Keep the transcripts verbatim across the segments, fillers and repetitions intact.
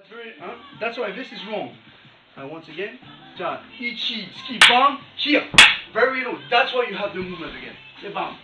That's very, huh? That's why this is wrong. And once again, ja, ichi, tsuki, bam, here, very low. That's why you have the movement again. The bam.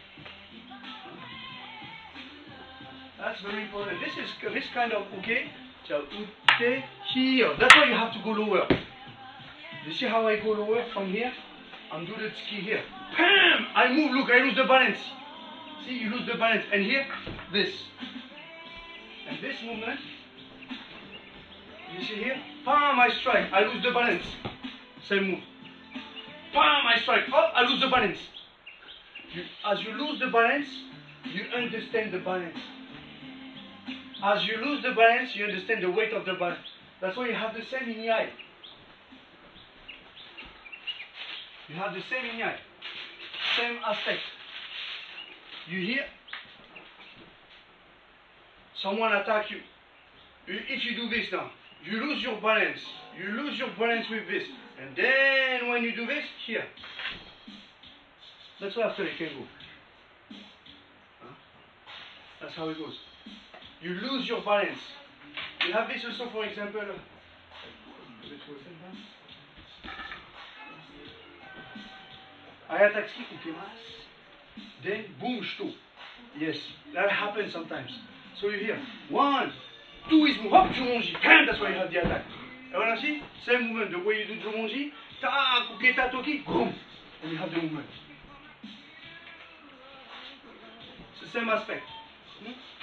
That's very important. This is this kind of okay. Ja, ute, here. That's why you have to go lower. You see how I go lower from here? And do the tsuki here. Bam! I move. Look, I lose the balance. See, you lose the balance. And here, this. And this movement. You see here? Bam! I strike. I lose the balance. Same move. Bam! I strike. Oh, I lose the balance. You, as you lose the balance, you understand the balance. As you lose the balance, you understand the weight of the balance. That's why you have the same in Iai. You have the same in Iai. Same aspect. You hear? Someone attack you. If you do this now, you lose your balance. You lose your balance with this. And then when you do this, here. That's why after you can go. Huh? That's how it goes. You lose your balance. You have this also, for example. I attack ski, then boom, stop. Yes, that happens sometimes. So you hear one, two is move up, jumonji, bam, that's why you have the attack. And when I see, same movement, the way you do jumonji, ta, kuke, ta, toki, boom, and you have the movement. It's the same aspect. Hmm?